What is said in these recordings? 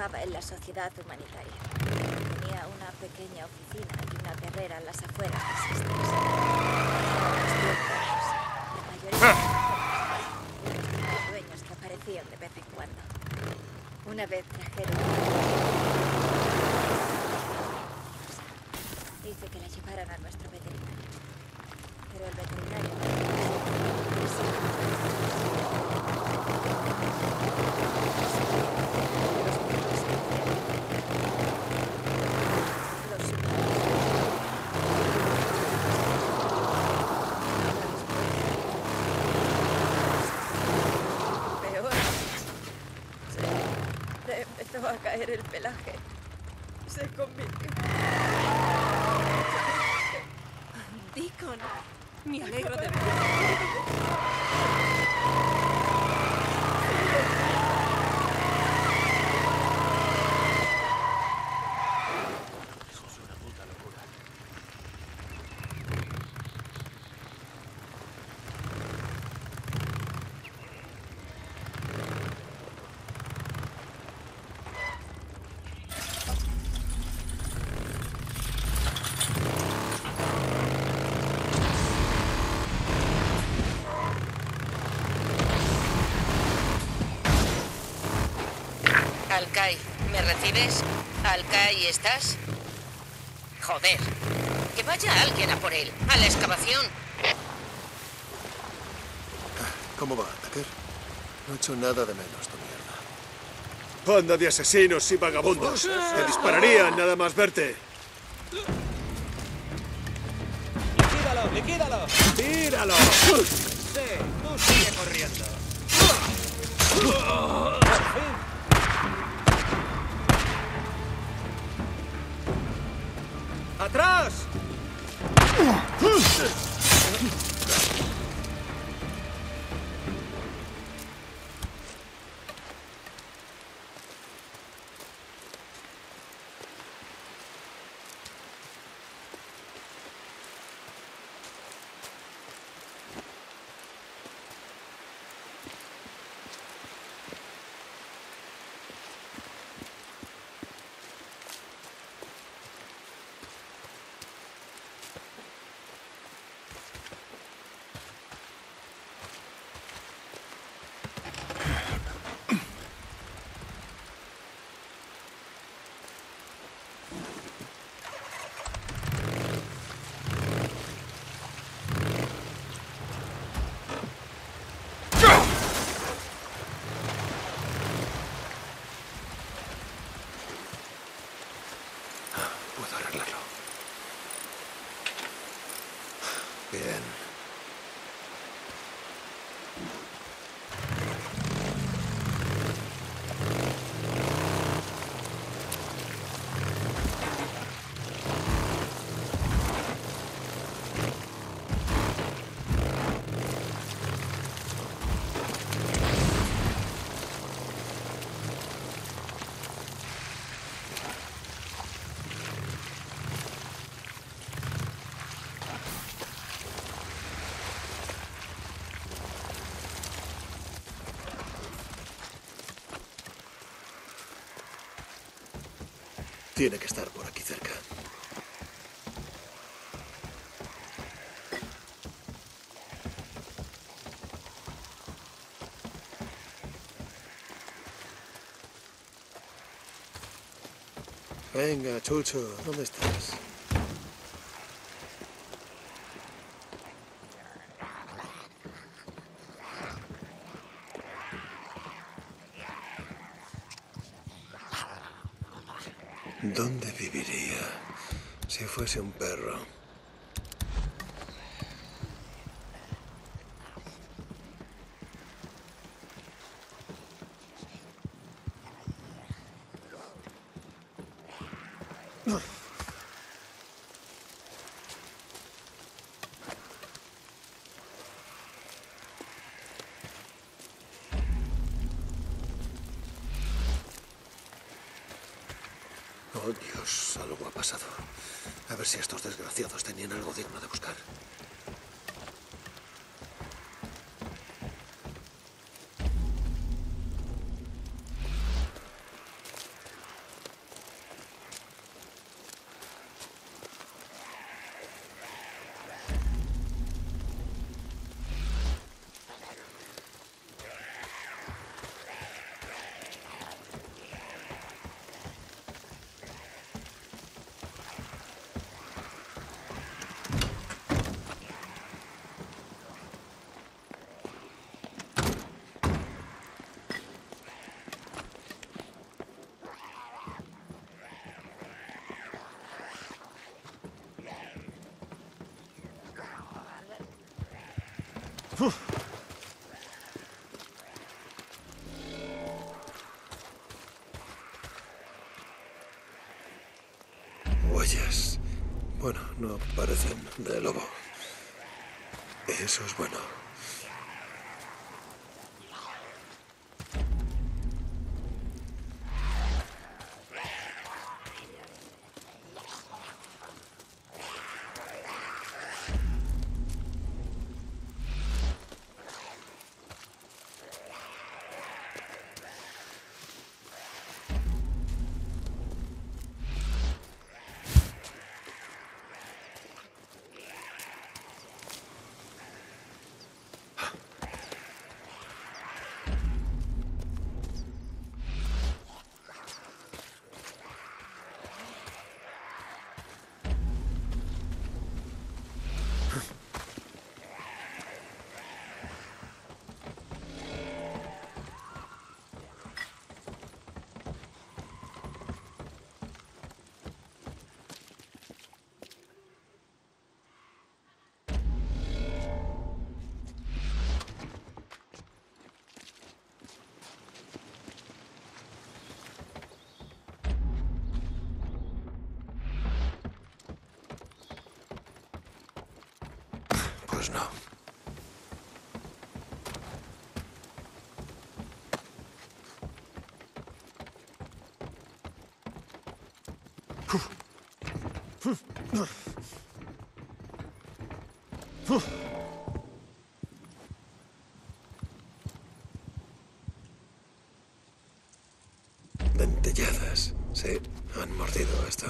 trabajaba en la sociedad humanitaria. Tenía una pequeña oficina y una perrera en las afueras de Sisters. La mayoría de los dueños que aparecían de vez en cuando. Una vez trajeron hice que la llevaran a nuestro veterinario. Pero el veterinario empezó a caer el pelaje. Se convirtió. Deacon, me alegro de verte. Alkai, ¿me recibes? Alkai, ¿estás? Joder. Que vaya alguien a por él. A la excavación. ¿Cómo va, Tucker? No he hecho nada de menos tu mierda. Banda de asesinos y vagabundos. Te dispararían nada más verte. ¡Liquídalo, liquídalo! ¡Tíralo! Sí, tú sigue corriendo. ¡Atrás! Puedo arreglarlo. Bien. Tiene que estar por aquí cerca. Venga, Chucho, ¿dónde estás? ¿Dónde viviría si fuese un perro? Oh, Dios, algo ha pasado. A ver si estos desgraciados tenían algo digno de buscar. Huellas. Bueno, no parecen de lobo. Eso es bueno. Pues no. Dentelladas. Sí, han mordido esto.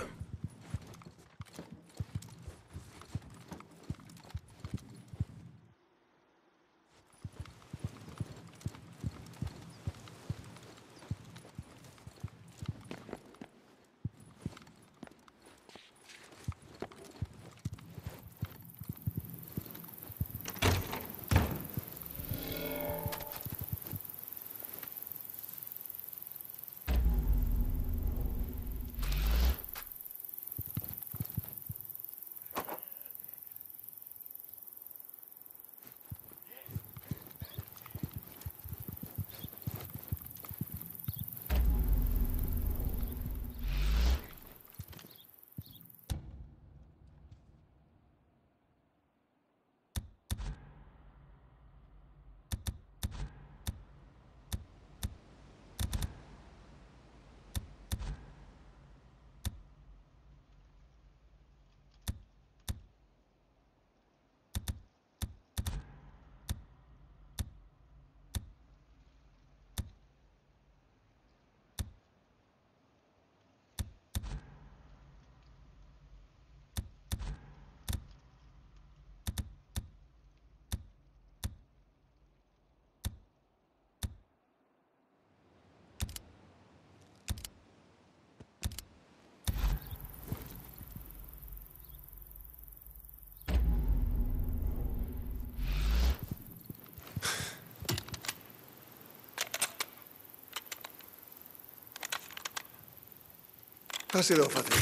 Ha sido fácil.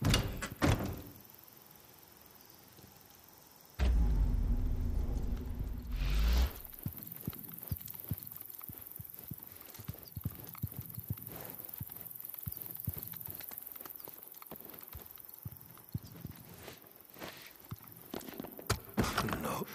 No.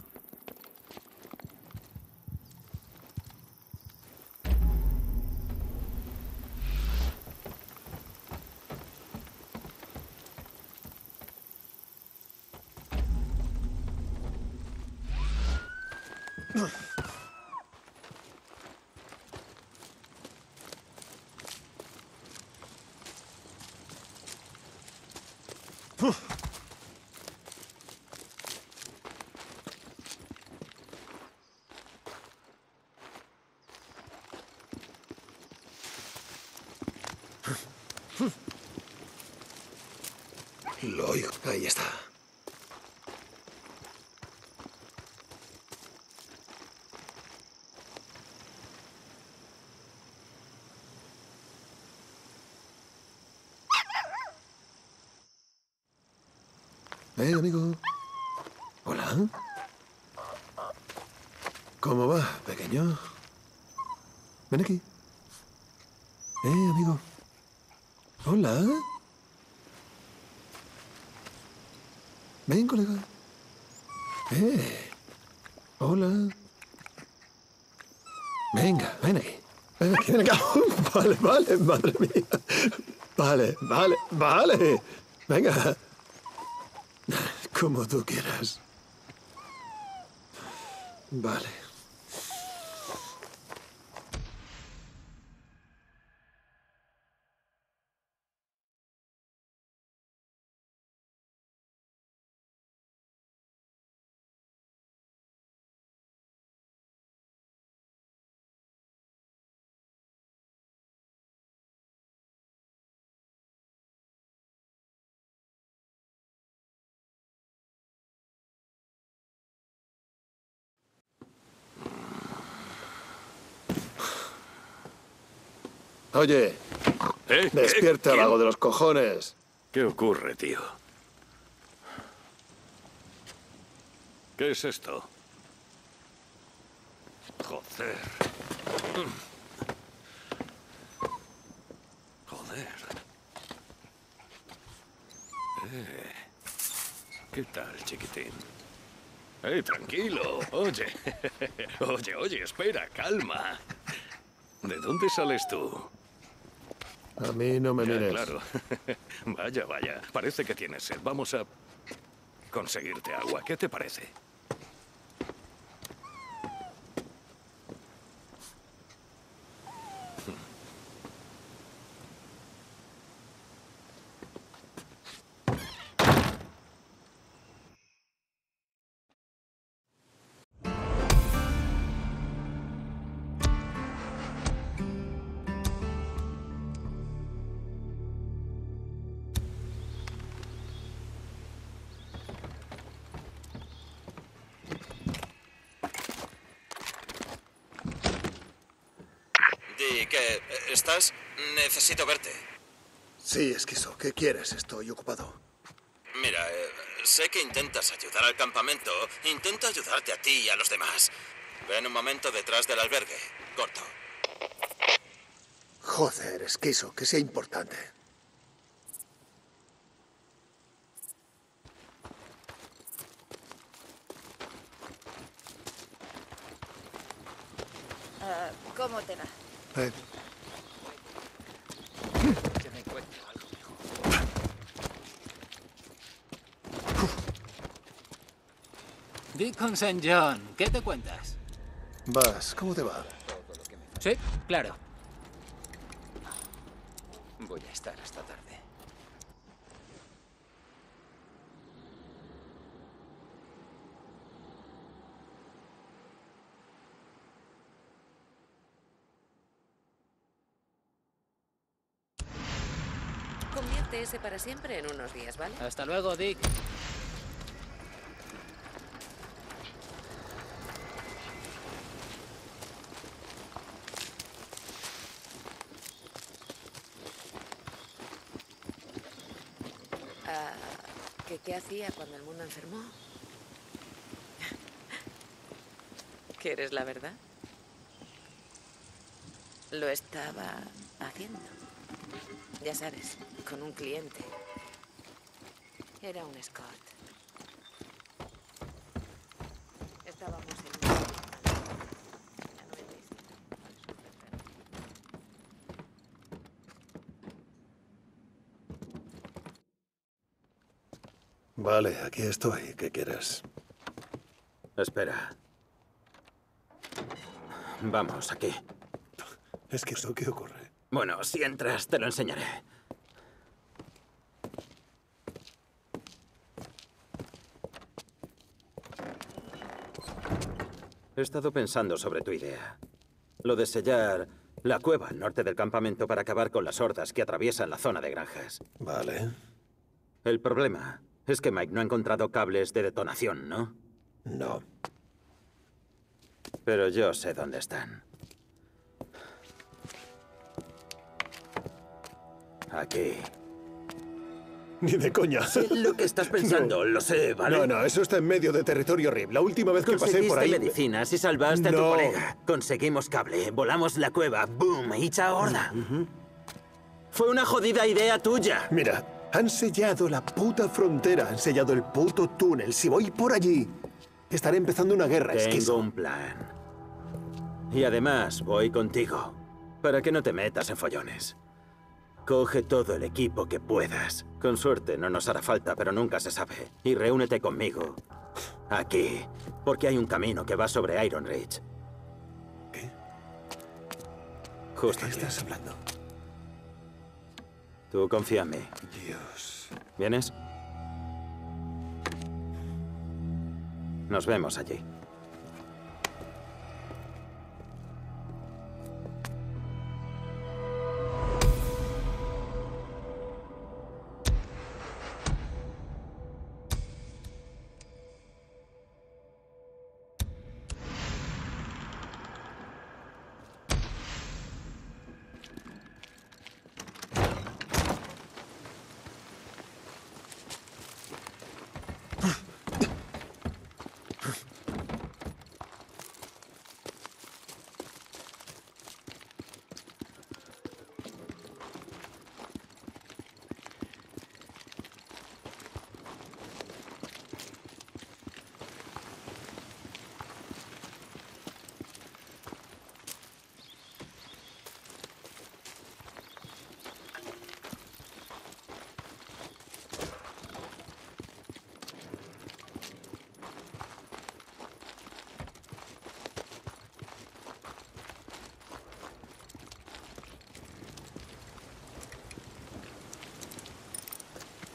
Lo oigo. Ahí está. Amigo. Hola. ¿Cómo va, pequeño? Ven aquí. Amigo. Hola. Ven, colega. Hola. Venga, ven aquí. Ven aquí, ven acá. Vale, vale, madre mía. Vale, vale, vale. Venga. Como tú quieras. Vale. Oye, despierta, ¿Quién? vago de los cojones. ¿Qué ocurre, tío? ¿Qué es esto? Joder. Joder. ¿Qué tal, chiquitín? Tranquilo. Oye. Oye, espera, calma. ¿De dónde sales tú? A mí no me Ya, mires. claro. Vaya. Parece que tienes sed. Vamos a conseguirte agua. ¿Qué te parece? Dick, ¿estás? Necesito verte. Sí, esquizo. ¿Qué quieres? Estoy ocupado. Mira, sé que intentas ayudar al campamento. Intento ayudarte a ti y a los demás. Ven un momento detrás del albergue. Corto. Joder, esquizo, que sea importante. ¿Cómo te va? Que me encuentro algo mejor. Deacon St. John, ¿qué te cuentas? Vas, ¿cómo te va? Todo lo que me falta. Sí, claro. Voy a estar hasta tarde. Convierte ese para siempre en unos días, ¿vale? Hasta luego, Dick. ¿Qué hacía cuando el mundo enfermó? ¿Quieres la verdad? Lo estaba haciendo. Ya sabes, con un cliente. Era un Scott. Estábamos en un... Ya no he visto. Vale, aquí estoy. ¿Qué quieres? Espera. Vamos, aquí. Esquizo, ¿qué ocurre? Bueno, si entras, te lo enseñaré. He estado pensando sobre tu idea. Lo de sellar la cueva al norte del campamento para acabar con las hordas que atraviesan la zona de granjas. Vale. El problema es que Mike no ha encontrado cables de detonación, ¿no? No. Pero yo sé dónde están. Aquí. Ni de coña. Sé lo que estás pensando, lo sé, ¿vale? No, eso está en medio de territorio RIP. La última vez que pasé Conseguiste por ahí... medicinas y salvaste a tu No. colega. Conseguimos cable, volamos la cueva, boom, hecha horda. Fue una jodida idea tuya. Mira, han sellado la puta frontera, han sellado el puto túnel. Si voy por allí, estaré empezando una guerra. Es que Tengo eso... un plan. Y además, voy contigo. Para que no te metas en follones. Coge todo el equipo que puedas. Con suerte no nos hará falta, pero nunca se sabe. Y reúnete conmigo. Aquí. Porque hay un camino que va sobre Iron Ridge. ¿Qué? Justo ¿De qué aquí. estás hablando? Tú confía en mí. Dios. ¿Vienes? Nos vemos allí.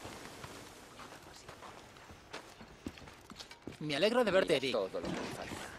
Me alegro de verte, Eric. Todo lo que me falta.